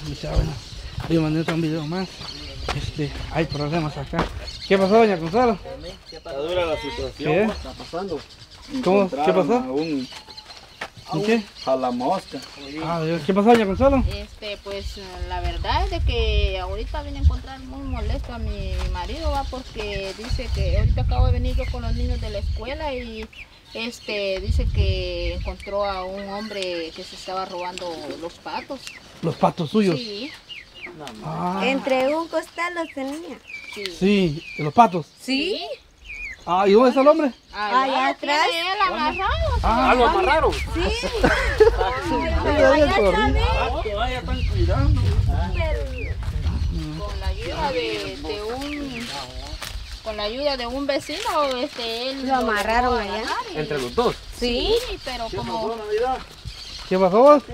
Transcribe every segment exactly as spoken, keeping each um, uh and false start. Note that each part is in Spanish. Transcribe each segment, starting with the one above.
Ya bueno, yo mandé otro video más. Este, hay problemas acá. ¿Qué pasó, doña Consuelo? Está dura la situación. ¿Qué? ¿Qué está pasando? ¿Cómo? ¿Qué pasó? A un, a un ¿Qué? jalamosca. Ah, ¿qué pasó, doña Consuelo? Este, pues la verdad es de que ahorita vine a encontrar muy molesto a mi marido, va, porque dice que ahorita acabo de venir yo con los niños de la escuela y este dice que encontró a un hombre que se estaba robando los patos. Los patos suyos. Sí. Ah, Entre un costal los tenía. Sí. sí, los patos. Sí. Ah, ¿y dónde está el hombre? Allá, Allá atrás. atrás. Él amarrado. Ah, lo amarraron. Sí. Allá corriendo. Ah, todavía están cuidando. Con la ayuda de, de un con la ayuda de un vecino, este él Lo amarraron logró allá. agarrar y- Entre los dos. Sí, pero como Navidad? ¿Qué pasó vos?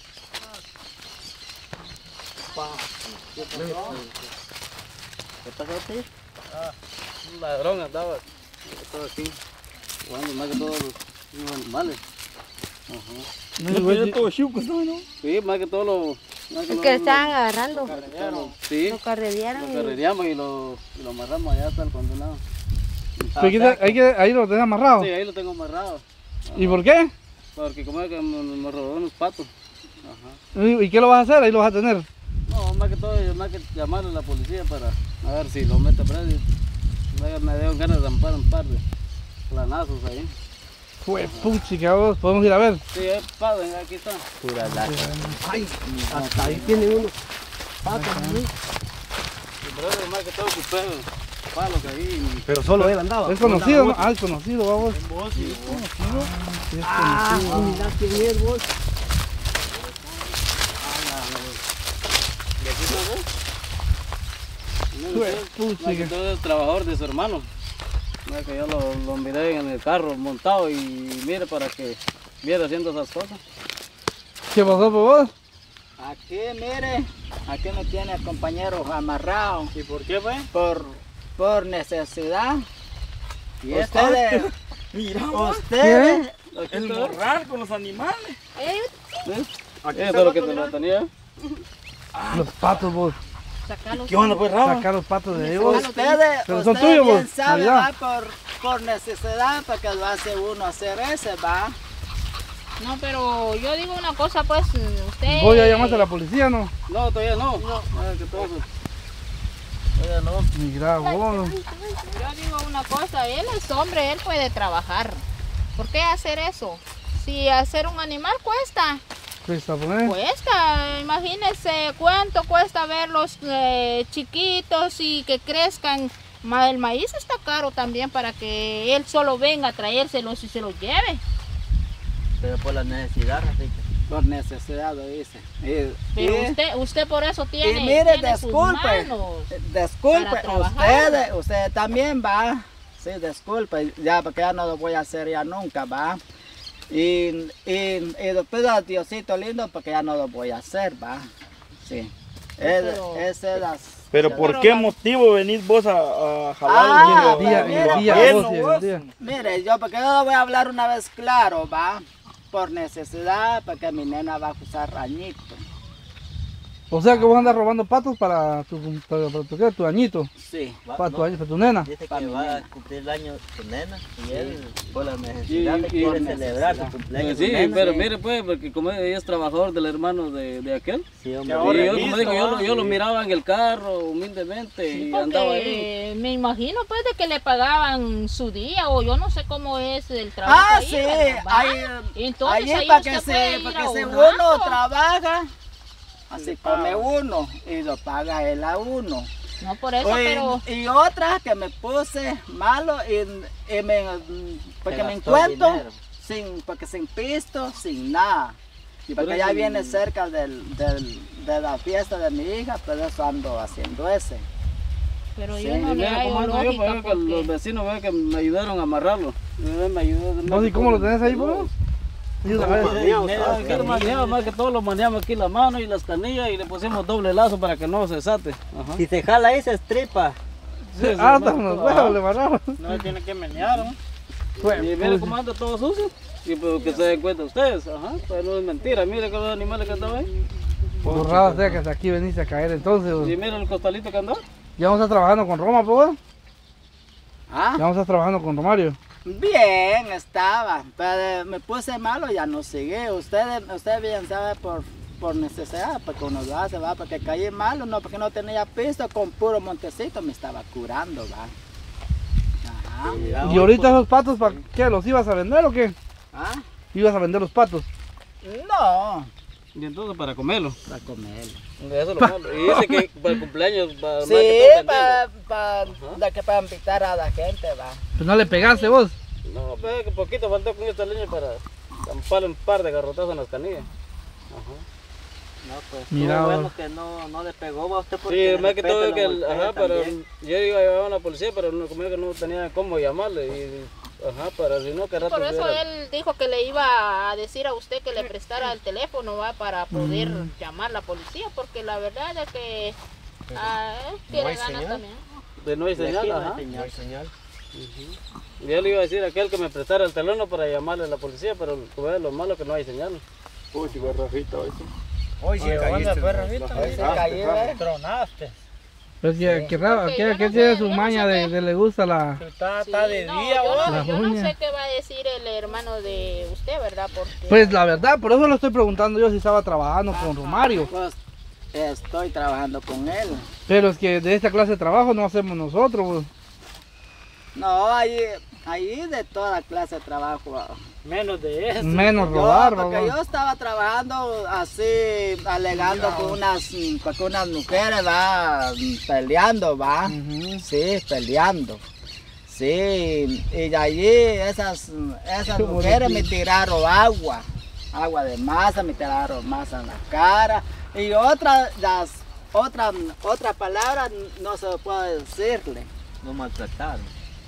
¿Qué pasó a ti? Ah, un ladrón andaba. Estaba aquí. Jugando más que todos los, los animales. Ajá. No, güey, todo chico, ¿no? Sí, más que todos los. más Es los- que estaban agarrando. los- Sí, Lo carrerearon. lo y- carrereamos y lo, y lo amarramos allá hasta el condenado. pero aquí te- hay que, ahí lo tenés amarrado. Sí, ahí lo tengo amarrado. ¿Y por qué? Porque como es que me, me robó unos patos. Ajá. ¿Y y qué lo vas a hacer? Ahí lo vas a tener. No, más que todo, más que llamarle a la policía para a ver si lo mete preso. Me, me dio ganas de ampar un par de planazos ahí. Fue puchica vos, podemos ir a ver. Sí, es padre, aquí está. Pura la. Ay, Hasta ahí tiene unos patos. Pero más que todo ocupé palos ahí. Pero solo él andaba. es conocido, ¿no? Ah, es conocido, vamos. Vos y Sí, es Ah, conocido. mira quién es vos. ¿Y aquí está vos? Fue Más puchica. que todo es trabajador de su hermano. Más que yo lo, lo miré en el carro montado y mire para que viera haciendo esas cosas. ¿Qué pasó por vos? Aquí, mire, aquí me tiene el compañero amarrado ¿Y por qué fue? por, por necesidad. Y Pues, ustedes, Mira, ustedes, El morrar con los animales. eh, Eso es lo que te lo tenía. Los patos vos. sacarlos. ¿qué onda pues, Rama? Sacar los patos de ahí vos. ustedes, Pero son ustedes tuyos, bien vos, saben, Navidad. va, por, por necesidad, porque lo hace uno hacer ese, va. No, pero yo digo una cosa, pues usted. Voy a llamarte a la policía, ¿no? No, todavía no. No, que todo. Todavía no. Mira, vos. Yo digo una cosa, él es hombre, él puede trabajar. ¿Por qué hacer eso? Si hacer un animal cuesta, Cuesta poner. cuesta. Imagínense cuánto cuesta verlos eh, chiquitos y que crezcan. Ma- El maíz está caro también para que él solo venga a traérselos y se los lleve. Pero por la necesidad, Rafita. Por necesidad lo dice. Y, Pero y- usted, usted por eso tiene, y mire, tiene sus disculpe, manos. disculpe, para trabajar. ustedes, usted también va. Sí, disculpe, ya porque ya no lo voy a hacer ya nunca, va. Y, y, y lo pido a Diosito lindo porque ya no lo voy a hacer, va. Sí. Es, Pero- esa es las... Pero ¿por Pero qué la- motivo venís vos a, a jalar Ah, un El día, mira, el día, bueno, vos, y el vos. día. Mire, yo porque yo lo voy a hablar una vez claro, va. Por necesidad, porque mi nena va a usar rañito. O sea que vos andas robando patos para tu, para, para tu, ¿qué? Tu añito, Sí. para tu, año- para tu nena. Dice Pa' que mi va a nena. cumplir el año su nena y él por la Y- necesidad de y- quiere por celebrar su necesidad. cumpleaños. Pues sí, su nena. pero mire pues, porque como ella es trabajador del hermano de, de aquel. Sí, Y hombre. yo, como digo, yo, lo- yo lo miraba en el carro humildemente Sí, y andaba ahí. porque me imagino pues de que le pagaban su día o yo no sé cómo es el trabajo. Ah, ahí, sí, ¿verdad? ahí, Entonces ahí ahí para usted que, puede se, ir para que se ahorrando. uno trabaja, así come uno y lo paga él a uno. No por eso, Oye, pero y otra que me puse malo y, y me, porque Se me gastó el encuentro dinero. sin, porque sin pisto, sin nada. Y Por porque eso- ya viene cerca del, del, de la fiesta de mi hija, pues eso ando haciendo ese. pero Sí, yo no Y le mira hallo cómo ando yo, lógica pues, que los porque vecinos ven que me ayudaron a amarrarlo. Me me ayudó. ¿Vos y cómo lo tenés ahí, vos? Ayúdame. Ah, aquí lo manejamos, más que todo lo manejamos aquí la mano y las canillas y le pusimos doble lazo para que no se desate. Ajá. Si se jala ahí se estripa. Sí, sí, Ah, no, hasta unos no, huevos le mandaron. No tiene que menear, ¿no? Fue, Y mire cómo anda todo sucio. Y pues que se den cuenta ustedes, ajá. Pues no es mentira, mire que los animales que estaban ahí. Burrado sea que hasta aquí veniste a caer entonces. vos. Y mira el costalito que andó. Ya vamos a estar trabajando con Roma, pues. ¿Ah? Ya vamos a estar trabajando con Romario. Bien, estaba, pero me puse malo, ya no seguí. Ustedes, ustedes bien saben por, por necesidad, porque uno lo hace, va, porque caí malo, no, porque no tenía pisto, con puro montecito me estaba curando, va. Ajá. ¿Y ahorita esos patos, para qué? ¿Los ibas a vender o qué? ¿Ah? ¿Ibas a vender los patos? No, Y entonces para comerlo. para comer. Eso es lo malo. Y dice que para el cumpleaños, para más Sí, que todo para venderlo. pa, para invitar a la gente, va. Pues no le pegaste vos. No, ve que poquito faltó con esta leña para zamparle un par de garrotazos en las canillas. Ajá. No, pues Mira, estuvo vos. bueno que no, no le pegó a usted porque Sí, de más que todo repente que, lo el- golpea ajá, pero también. yo iba a llevar a la policía, pero no, como que no tenía cómo llamarle. Y, ajá, para si no, que rato Por eso hubiera- él dijo que le iba a decir a usted que le prestara el teléfono, va, para poder llamar a la policía, porque la verdad es que ah, él tiene ganas también. de no hay De aquí señal, no hay ajá. señal. señal. Y yo le iba a decir a aquel que me prestara el teléfono para llamarle a la policía, pero como es lo malo que no hay señal. Uy, si fue Rafita hoy sí. Hoy sí caíste. Se cayó, ¿eh? Tronaste. Pues que, que raro, Porque que, yo no que sé, tiene yo su no maña sé de, qué- de le gusta la... Está, Sí, está de no, día, yo vos. no, yo no uña. sé qué va a decir el hermano de usted, ¿verdad? Porque Pues la verdad, por eso le estoy preguntando yo si estaba trabajando con Romario. Pues estoy trabajando con él. Pero es que de esta clase de trabajo no hacemos nosotros. Pues. No, ahí, ahí de toda clase de trabajo. va. Menos de eso. Menos Yo, robar, porque vamos. yo estaba trabajando así, alegando con unas, con unas mujeres, va, peleando, va. Ujú. Sí, peleando. Sí, y de allí esas, esas Qué mujeres me bonito. tiraron agua, agua de masa, me tiraron masa en la cara. Y otra, las, otra, otra palabra no se puede decirle. No maltrataron.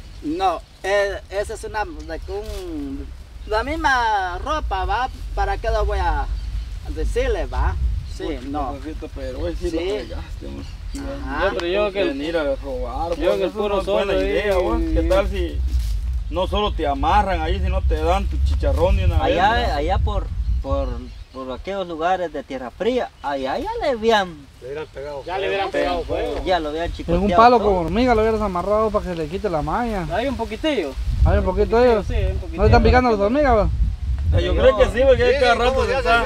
No, eh, esa es una, de que un- la misma ropa, va, ¿para qué lo voy a decirle, va? Sí, no. Rafita, pero hoy sí, Sí. lo fregaste, man. Ajá. Yo, pero yo que el- Venir a robar, yo vos, que el eso puro no es buena solo ahí, idea, vos. ¿Qué tal si no solo te amarran ahí, sino te dan tu chicharrón de una vez? Allá, ¿no? allá por, por, por aquellos lugares de tierra fría, allá ya le habían, Ya le hubieran pegado fuego. ya lo habían En chicoteado. un palo todo. con hormiga lo hubieras amarrado para que se le quite la maña. Hay un poquitillo. Hay un poquito de ellos. Sí, hay un poquitillo. ¿No le están picando las hormigas? Va? Eh, Yo creo que sí, porque cada rato se está...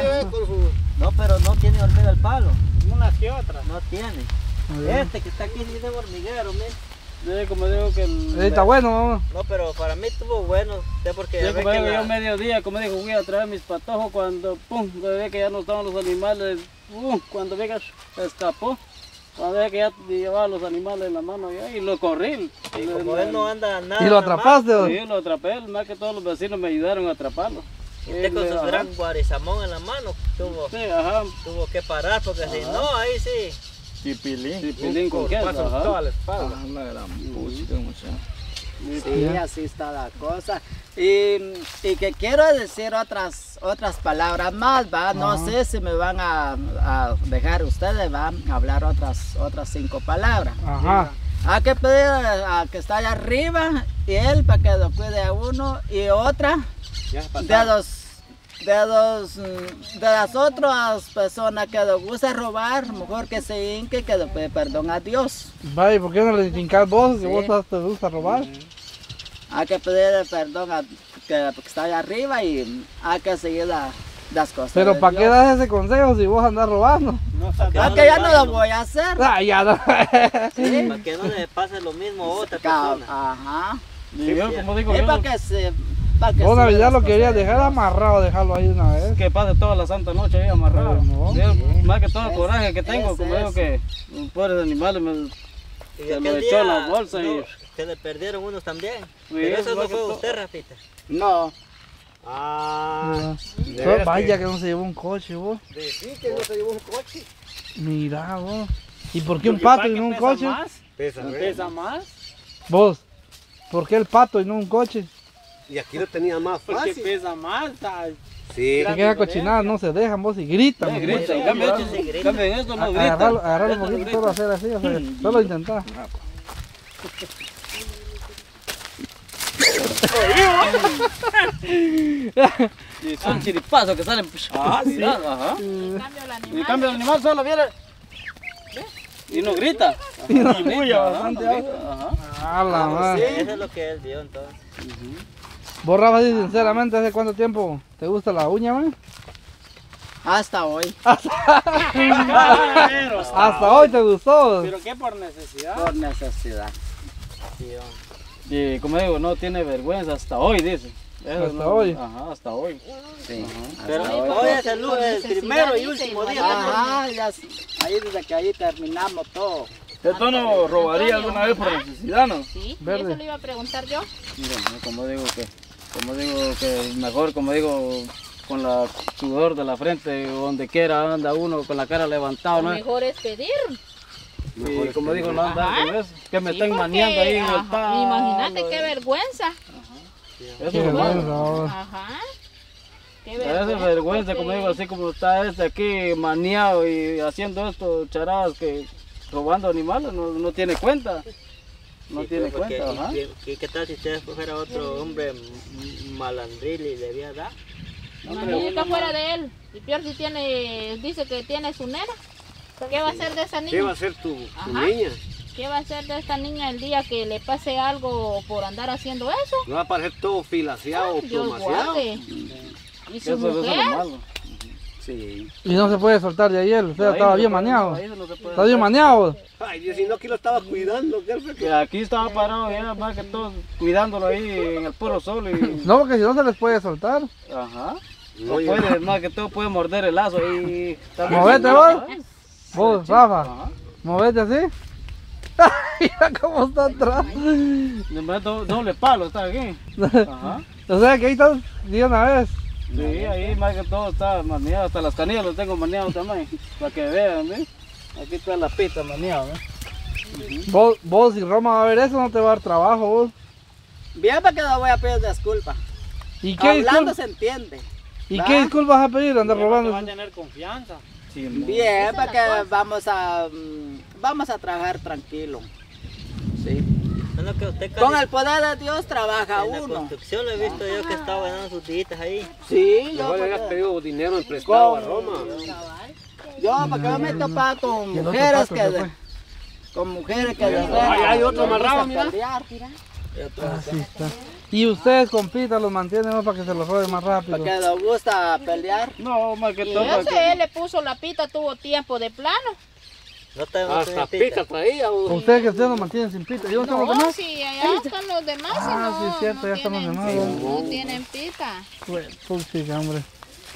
No, pero no tiene hormiga el palo. Unas que otras. No tiene. Muy bien. Este que está aquí tiene hormiguero, mira. Sí, como digo que el... Eh, Está bueno, vamos. No, pero para mí estuvo bueno, usted porque Sí, ya ve como que digo, la- yo mediodía, como digo, voy a traer mis patojos cuando, pum, cuando ve que ya no estaban los animales, pum, cuando ve que escapó, cuando ve que ya llevaba los animales en la mano ya, y lo corrí. y Le- como le- él no anda nada. ¿Y lo nada más, atrapaste? va? Sí, lo atrapé, más que todos los vecinos me ayudaron a atraparlo. y usted con Sí, su ajá. gran guarizamón en la mano tuvo, Sí, ajá. tuvo que parar porque si no, ahí sí. Chipilín. Sí, pilín con queso, ajá. la espalda. Ah, la gran puchica, muchacho. Sí, así está la cosa. Y, y que quiero decir otras, otras palabras más, va. No Ajá. sé si me van a, a dejar ustedes, va, a hablar otras, otras cinco palabras. Ajá. Hay que pedir a que está allá arriba y él para que lo cuide a uno. Y otra, de los, de los, mm, de las otras personas que les gusta robar, mejor que se hinque, que le pide perdón a Dios. Vaya, ¿por qué no le tincas vos? Si Sí. vos te gusta robar. Hay que pedir perdón a que, que está allá arriba y hay que seguir la- las cosas. Pero de ¿para qué Dios. das ese consejo si vos andás robando? Ah, que ya no lo voy a hacer. Ah, ya no. Sí. Para que no le pase lo mismo a otra Ca- persona. Ajá. Y yo, como digo, Es yo, para que se. Para que Vos siga Navidad las lo cosas querías de dejar Dios. amarrado, dejarlo ahí una vez. que pase toda la santa noche ahí amarrado. No. Yo, más que todo el Es- coraje que tengo, es como digo eso. que los pobres animales me... Y Se lo aquel echó en día, la bolsa y- no, se le perdieron unos también. Sí, Pero eso eso es no lo que fue to- usted, Rafita. No. Ah, Solo- Vaya que no se llevó un coche vos. sí que no se llevó un coche. Mira vos. ¿Y por qué un pato y no un coche? Pesa, ¿Pesa más? Vos. ¿Por qué el pato y no un coche? Y aquí lo tenía más Porque fácil. pesa más. Sí. Que queda cochinada, no se dejan vos y gritan. Eh, vos. grita, en Sí, cambio, sí, esto- grita. en cambio en esto no A- grita. Agarrarlo, agarrarlo un Esto no poquito, grita. solo hacer así, o sea, solo intentar. Y son chiripazos que salen. Ah, sí. Ajá. En cambio el Y animal... en cambio el animal solo viene y no grita. Y bulla bastante. Ajá. A la madre. Eso es lo que él vio entonces. Vos, Rafa, sí, sinceramente, ¿hace cuánto tiempo te gusta la uña, man? Hasta hoy. Hasta hoy te gustó. ¿Pero qué por necesidad? Por necesidad. Y como digo, no tiene vergüenza hasta hoy, dice. Eso Hasta no- hoy. Ajá, hasta hoy. Sí. Pero hasta hoy, hoy. es el, lu- el primero y último día. Ajá, ya, s- ahí desde que ahí terminamos todo. ¿Esto no robaría alguna vez por necesidad, no? Sí, y Verde. eso le iba a preguntar yo. Mira, como digo que, como digo que mejor, como digo, con la sudor de la frente, donde quiera anda uno con la cara levantada, Lo ¿no? mejor es pedir. Y como digo, no andar Ajá. con eso, que me Sí, estén porque, maniando ahí en el ajá, palo. imagínate qué vergüenza. Eso Qué es lo vergüenza, malo. vos. Ajá. Qué Esa es vergüenza, como porque- digo, así como está este aquí maniado y haciendo esto, charadas que robando animales, no, no tiene cuenta. No Sí, tiene pues, porque- cuenta, ajá. y- y- ¿Qué tal si usted fuera otro hombre m- malandril y le había dado? Imagínate fuera de él. Y peor si tiene, dice que tiene su nena. ¿Qué va a hacer de esa ¿Qué va a niña? ser tu, tu Ajá. niña? ¿Qué va a hacer de esta niña el día que le pase algo por andar haciendo eso? ¿No va a parecer todo filaseado o Dios plomaseado? guarde. ¿Y su Eso, eso es lo mujer? malo. Sí. Y no se puede soltar de ahí él. Usted Ahí estaba no se bien puede- maneado. ahí no se puede Está bien hacer. maneado. Ay, Dios, si no, aquí lo estaba cuidando. ¿Qué fue Que que- aquí estaba parado ya, más que todo, cuidándolo ahí en el puro sol y... No, porque si no se les puede soltar. Ajá. No, O yo- puede, más que todo puede morder el lazo y... Movete, vos. Vos, Rafa, Ajá. movete así. Mira cómo está atrás. De verdad, do- doble palo está aquí. Ajá. O sea que ahí estás de una vez. Sí, ahí más que todo está maniado, hasta las canillas los tengo maniados también, para que vean, ¿ves? Aquí está la pista maniada, ¿ves? Vos, vos, si Roma va a ver eso, no te va a dar trabajo, vos. Bien, para que no voy a pedir disculpas. ¿Y qué, Hablando discul- se entiende. ¿y ¿va? qué disculpas vas a pedir? Andar robando. tener confianza. Sí, Bien, para que vamos a mm, vamos a trabajar tranquilo. Sí. Es lo que usted casi- Con el poder de Dios trabaja en la uno. construcción lo he visto yo que estaba ganando sus días ahí. Sí, yo Mejor le hubieras porque, pedido dinero en prestado a Con- Roma. yo porque yo me he topado con Y el otro mujeres pato que se de- fue. con mujeres que de Ahí hay otro les gusta amarrado, mira. pelear, Así está. Y ustedes compitan, los mantienen ¿no? para que se los roben más rápido. porque les gusta pelear. No, más que Y todo para ese que... él le puso la pita, tuvo tiempo de plano. No te no Hasta tiene pica traía. O vos. ustedes que ustedes los mantienen sin pita. ¿Y dónde están los No, demás? sí, allá están los demás. y Ah, no, sí, es cierto, no ya están los tienen- demás, No tienen pita. Pues, puchica, hombre.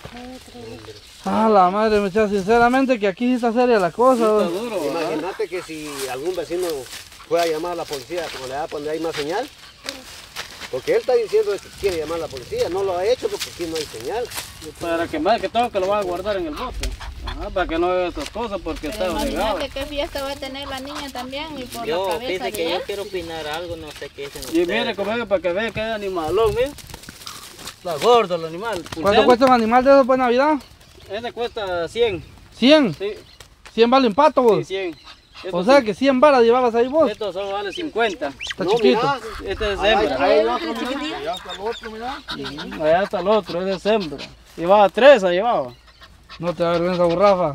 Ah, la madre, muchachos, sinceramente que aquí sí está seria la cosa. Está vos. duro, ¿verdad? Imagínate que si algún vecino fuera a llamar a la policía, como le da donde hay más señal. Porque él está diciendo que quiere llamar a la policía. No lo ha hecho porque aquí no hay señal. Para que más que todo que lo va a guardar en el bote. Ajá, para que no vea estas cosas porque Pero está obligado. imagínate qué fiesta va a tener la niña también y por Yo, la cabeza fíjate de que yo él. quiero opinar algo, no sé qué dicen Y ustedes. mire, como es para que vea que hay animalón, mire. Está gordo el animal. ¿Cuánto Pulsero, cuesta un animal de esos por Navidad? Ese cuesta cien. cien. Sí, cien vale un pato, sí, vos. cien. O Estos, sea que cien varas llevabas ahí vos. estos solo vale cincuenta. Está No, chiquito. mira. Este es Ahí- hembra. ahí el otro, mira. Ya está el otro, mira. Allá está el otro, ese es hembra. Llevaba tres, ahí llevaba. No te da vergüenza, vos, Rafa.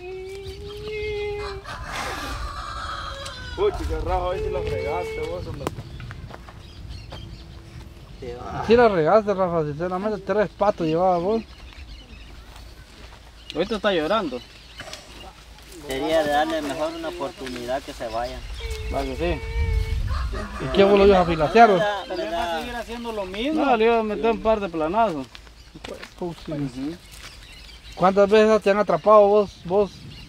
Uy, chica, Rafa, hoy sí lo fregaste vos, hombre. Sí, va. Sí la regaste, Rafa, sinceramente tres patos llevabas vos. Ahorita está llorando. Sería de darle mejor una oportunidad que se vayan. Va que sí. ¿Y qué vos lo ibas a filasear? vos? Da- También da- va a seguir haciendo lo mismo. No, le iba a meter un par de planazos. Puchica. ¿Cuántas veces te han atrapado vos? vos?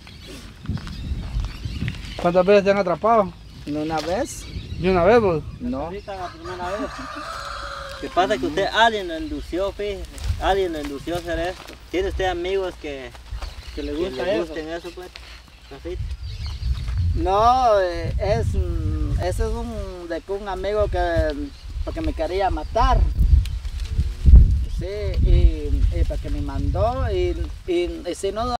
¿Cuántas veces te han atrapado? ¿No una vez? ¿De una vez vos? No. Ahorita la primera vez. Lo que pasa es que usted, alguien lo indució, fíjese. Alguien lo indució a hacer esto. ¿Tiene usted amigos que, Que le que gusta le eso. gusten eso, pues? Así. No, eh, es, mm, ese es un, de que un amigo que, porque me quería matar. Sí, y, y porque me mandó y, y, y si no